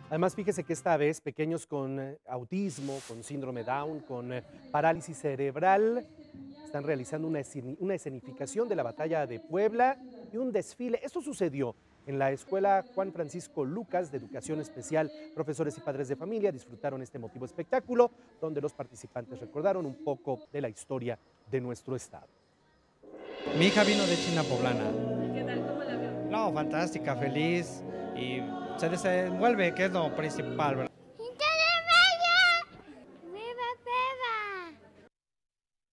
Además, fíjese que esta vez pequeños con autismo, con síndrome Down, con parálisis cerebral, están realizando una escenificación de la batalla de Puebla y un desfile. Esto sucedió en la Escuela Juan Francisco Lucas de Educación Especial. Profesores y padres de familia disfrutaron este emotivo espectáculo, donde los participantes recordaron un poco de la historia de nuestro estado. Mi hija vino de China Poblana. ¿Qué tal? ¿Cómo la vio? No, fantástica, feliz y se desenvuelve, que es lo principal, ¿verdad?